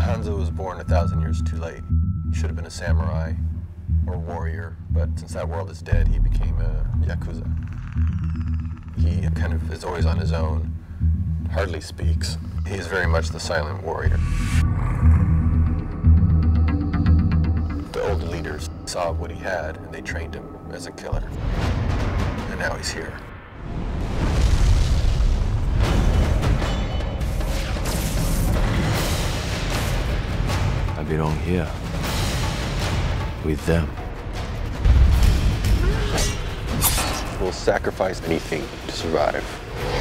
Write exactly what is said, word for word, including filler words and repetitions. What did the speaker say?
Hanzo was born a thousand years too late. He should have been a samurai or warrior, but since that world is dead, he became a Yakuza. He kind of is always on his own, hardly speaks. He is very much the silent warrior. The old leaders saw what he had, and they trained him as a killer. And now he's here. I belong here, with them. We'll sacrifice anything to survive.